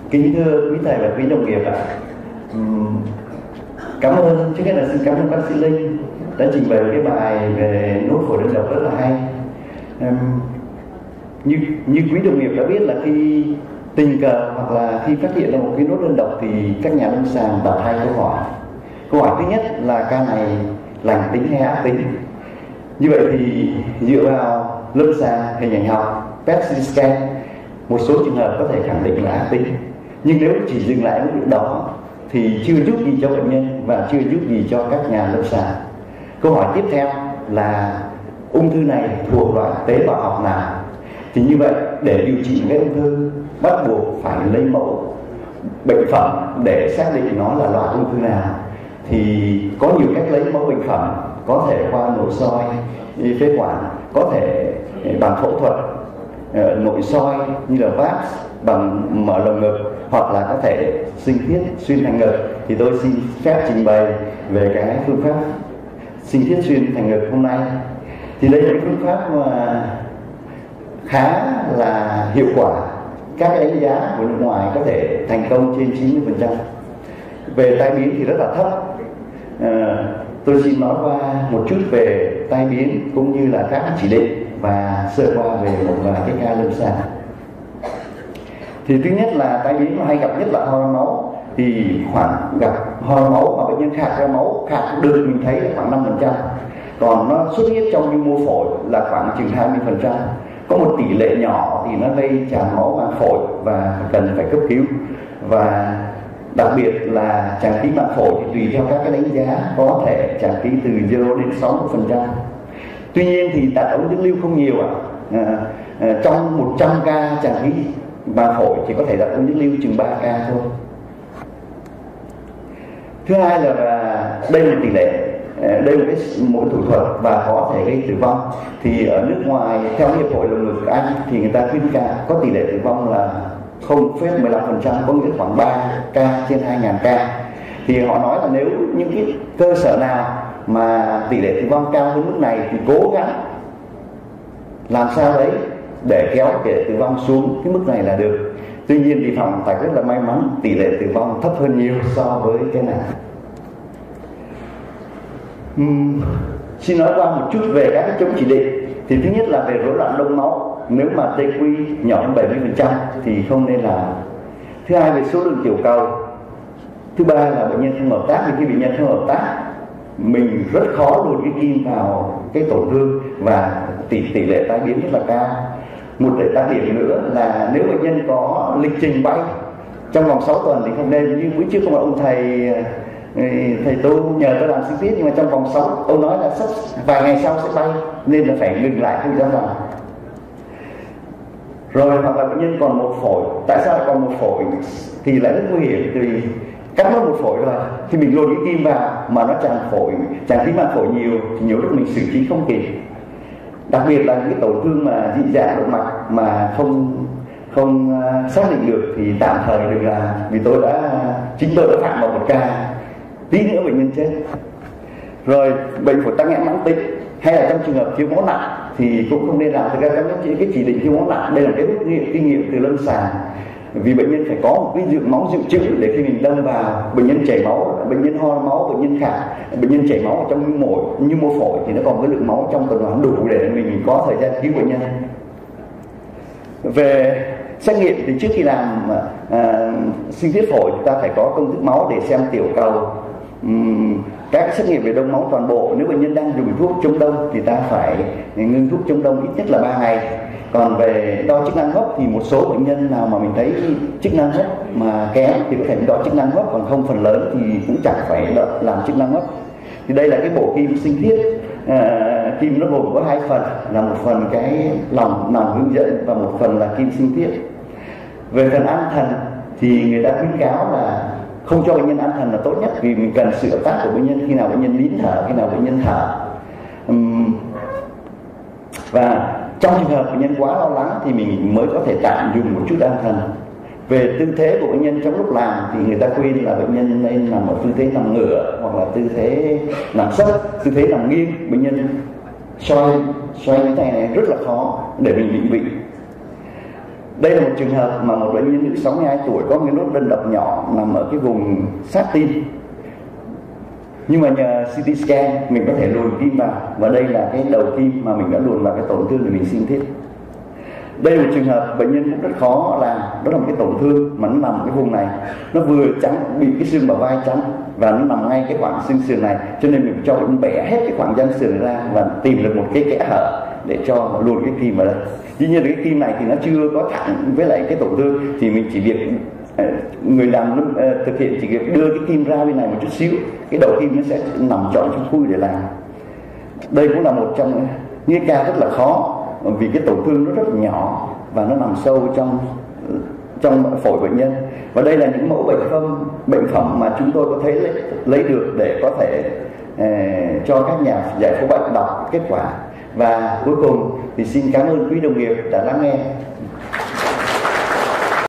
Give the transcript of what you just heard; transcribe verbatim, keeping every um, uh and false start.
Kính thưa quý thầy và quý đồng nghiệp ạ, cảm ơn, trước hết là xin cảm ơn bác sĩ Linh đã trình bày cái bài về nốt phổi đơn độc rất là hay. Như, như quý đồng nghiệp đã biết là khi tình cờ hoặc là khi phát hiện ra một cái nốt đơn độc thì các nhà lâm sàng đặt hai câu hỏi. Câu hỏi thứ nhất là ca này lành tính hay ác tính. Như vậy thì dựa vào lâm sàng, hình ảnh học, pê e tê xê scan, một số trường hợp có thể khẳng định là ác tính. Nhưng nếu chỉ dừng lại mức độ đó thì chưa giúp gì cho bệnh nhân và chưa giúp gì cho các nhà lâm sàng. Câu hỏi tiếp theo là ung thư này thuộc loại tế bào học nào? Thì như vậy để điều trị cái ung thư bắt buộc phải lấy mẫu bệnh phẩm để xác định nó là loại ung thư nào. Thì có nhiều cách lấy mẫu bệnh phẩm, có thể qua nội soi phế quản, có thể bằng phẫu thuật nội soi như là vát bằng mở lồng ngực, hoặc là có thể sinh thiết xuyên thành ngực. Thì tôi xin phép trình bày về cái phương pháp sinh thiết xuyên thành ngực hôm nay. Thì đây là cái phương pháp mà khá là hiệu quả, các đánh giá của nước ngoài có thể thành công trên chín mươi phần trăm. Về tai biến thì rất là thấp. à, tôi xin nói qua một chút về tai biến cũng như là các chỉ định và sơ qua về một vài cái ca lâm sàng. Thì thứ nhất là tai biến hay gặp nhất là ho máu. Thì khoảng gặp ho máu mà bệnh nhân khạc ra máu, khạc được mình thấy là khoảng năm phần trăm, còn nó xuất hiện trong nhu mô phổi là khoảng chừng hai mươi phần trăm. Có một tỷ lệ nhỏ thì nó gây tràn máu màng phổi và cần phải cấp cứu. Và đặc biệt là tràn khí màng phổi thì tùy theo các cái đánh giá có thể tràn khí từ zero đến sáu mươi phần trăm. Tuy nhiên thì đặt ống dẫn lưu không nhiều ạ. À, à, trong một trăm ca tràn khí màng phổi thì có thể đặt ống dẫn lưu chừng ba ca thôi. Thứ hai là, là đây là tỷ lệ, đây là cái một thủ thuật và có thể gây tử vong. Thì ở nước ngoài theo hiệp hội lồng ngực Anh thì người ta khuyến cáo có tỷ lệ tử vong là không phẩy mười lăm phần trăm, có nghĩa khoảng ba ca trên hai nghìn ca. Thì họ nói là nếu những cái cơ sở nào mà tỷ lệ tử vong cao hơn mức này thì cố gắng làm sao đấy để kéo tỷ lệ tử vong xuống cái mức này là được. Tuy nhiên thì phòng phải rất là may mắn, tỷ lệ tử vong thấp hơn nhiều so với cái này. Uhm, xin nói qua một chút về các cái chống chỉ định. Thì thứ nhất là về rối loạn đông máu, nếu mà tê quy nhỏ hơn bảy mươi phần trăm thì không nên làm. Thứ hai về số lượng tiểu cầu. Thứ ba là bệnh nhân không hợp tác. Vì khi bệnh nhân không hợp tác, mình rất khó đột cái kim vào cái tổn thương và tỷ tỷ lệ tai biến rất là cao. Một để đặc điểm nữa là nếu bệnh nhân có lịch trình bay trong vòng sáu tuần thì không nên. Như bữa trước có một ông thầy thầy tôi nhờ tôi làm sinh tiết, nhưng mà trong vòng sáu ông nói là sắp vài ngày sau sẽ bay, nên là phải ngừng lại không dám làm. Rồi hoặc là bệnh nhân còn một phổi. Tại sao lại còn một phổi thì lại rất nguy hiểm? Thì cắt mất một phổi rồi thì mình lôi cái kim vào mà nó tràn phổi, tràn khí màng phổi nhiều thì nhiều lúc mình xử trí không kịp. Đặc biệt là những cái tổn thương mà dị dạng động mạch mà không không uh, xác định được thì tạm thời đừng làm. Vì tôi đã chính tôi đã phạm vào một ca, tí nữa bệnh nhân chết. Rồi bệnh phổi tắc nghẽn mãn tính hay là trong trường hợp thiếu máu nặng thì cũng không nên làm. Thực ra cái cái chỉ định thiếu máu nặng đây là cái rút nghiệm kinh nghiệm từ lâm sàng. Vì bệnh nhân phải có một cái dự máu dự trữ để khi mình đâm vào, bệnh nhân chảy máu, bệnh nhân ho máu, bệnh nhân khạc, bệnh nhân chảy máu ở trong nhu mô như mô phổi thì nó còn cái lượng máu trong tuần hoàn đủ để mình có thời gian cứu bệnh nhân. Về xét nghiệm thì trước khi làm à, sinh thiết phổi chúng ta phải có công thức máu để xem tiểu cầu. Uhm, các xét nghiệm về đông máu toàn bộ. Nếu bệnh nhân đang dùng thuốc chống đông thì ta phải ngưng thuốc chống đông ít nhất là ba ngày. Còn về đo chức năng hấp thì một số bệnh nhân nào mà mình thấy chức năng hấp mà kém thì có thể đo chức năng hấp, còn không phần lớn thì cũng chẳng phải làm chức năng hấp. Thì đây là cái bộ kim sinh thiết. À, kim nó gồm có hai phần, là một phần cái lòng nòng hướng dẫn và một phần là kim sinh thiết. Về phần an thần thì người ta khuyến cáo là không cho bệnh nhân an thần là tốt nhất, vì mình cần sự hợp tác của bệnh nhân khi nào bệnh nhân nín thở, khi nào bệnh nhân thở. Uhm, và trong trường hợp bệnh nhân quá lo lắng thì mình mới có thể tạm dùng một chút an thần. Về tư thế của bệnh nhân trong lúc làm thì người ta khuyên là bệnh nhân nên nằm ở tư thế nằm ngửa hoặc là tư thế nằm sấp, tư thế nằm nghiêng. Bệnh nhân xoay xoay cái này, này rất là khó để mình định vị. Đây là một trường hợp mà một bệnh nhân nữ sáu mươi hai tuổi có một cái nốt đơn độc nhỏ nằm ở cái vùng sát tim, nhưng mà nhờ xê tê scan mình có thể luồn kim vào, và đây là cái đầu kim mà mình đã luồn vào cái tổn thương để mình sinh thiết. Đây là một trường hợp bệnh nhân cũng rất khó làm, đó là một cái tổn thương mà nó nằm cái vùng này, nó vừa trắng, bị cái xương bả vai trắng và nó nằm ngay cái khoảng xương sườn này, cho nên mình cho bệnh bẻ hết cái khoảng răng sườn này ra và tìm được một cái kẽ hở để cho luồn cái kim vào đây. Tuy nhiên cái kim này thì nó chưa có thẳng với lại cái tổn thương, thì mình chỉ việc người làm uh, thực hiện chỉ việc đưa cái kim ra bên này một chút xíu, cái đầu kim nó sẽ nằm trọn trong khui để làm. Đây cũng là một trong những ca rất là khó, vì cái tổn thương nó rất nhỏ và nó nằm sâu trong trong phổi bệnh nhân. Và đây là những mẫu bệnh phẩm bệnh phẩm mà chúng tôi có thể lấy, lấy được để có thể uh, cho các nhà giải phẫu bệnh đọc kết quả. Và cuối cùng thì xin cảm ơn quý đồng nghiệp đã lắng nghe